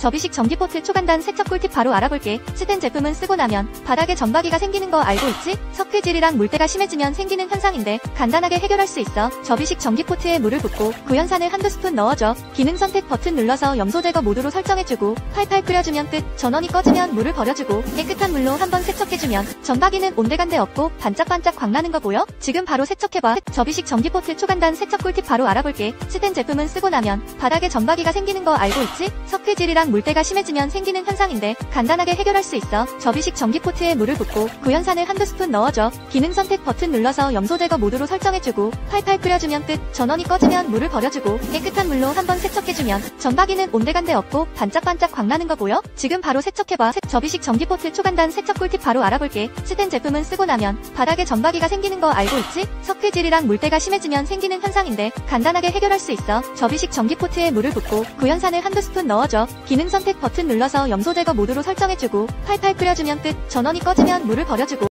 접이식 전기포트 초간단 세척 꿀팁 바로 알아볼게. 스텐 제품은 쓰고 나면 바닥에 점박이가 생기는 거 알고 있지? 석회질이랑 물때가 심해지면 생기는 현상인데 간단하게 해결할 수 있어. 접이식 전기포트에 물을 붓고 구연산을 한두 스푼 넣어줘. 기능 선택 버튼 눌러서 염소 제거 모드로 설정해주고 팔팔 끓여주면 끝. 전원이 꺼지면 물을 버려주고 깨끗한 물로 한번 세척해주면 점박이는 온데간데 없고 반짝반짝 광나는 거 보여? 지금 바로 세척해봐. 접이식 전기포트 초간단 세척 꿀팁 바로 알아볼게. 스텐 제품은 쓰고 나면 바닥에 점박이가 생기는 거 알고 있지? 석회질이랑 물때가 심해지면 생기는 현상인데 간단하게 해결할 수 있어. 접이식 전기포트에 물을 붓고 구연산을 한두 스푼 넣어줘. 기능 선택 버튼 눌러서 염소 제거 모드로 설정해주고 팔팔 끓여주면 끝. 전원이 꺼지면 물을 버려주고 깨끗한 물로 한번 세척해주면 점박이는 온데간데 없고 반짝반짝 광나는 거 보여? 지금 바로 세척해봐. 접이식 전기포트 초간단 세척 꿀팁 바로 알아볼게. 스텐 제품은 쓰고 나면 바닥에 점박이가 생기는 거 알고 있지? 석회질이랑 물때가 심해지면 생기는 현상인데 간단하게 해결할 수 있어. 접이식 전기포트에 물을 붓고 구연산을 한두 스푼 넣어줘. 기능 선택 버튼 눌러서 염소 제거 모드로 설정해주고 팔팔 끓여주면 끝. 전원이 꺼지면 물을 버려주고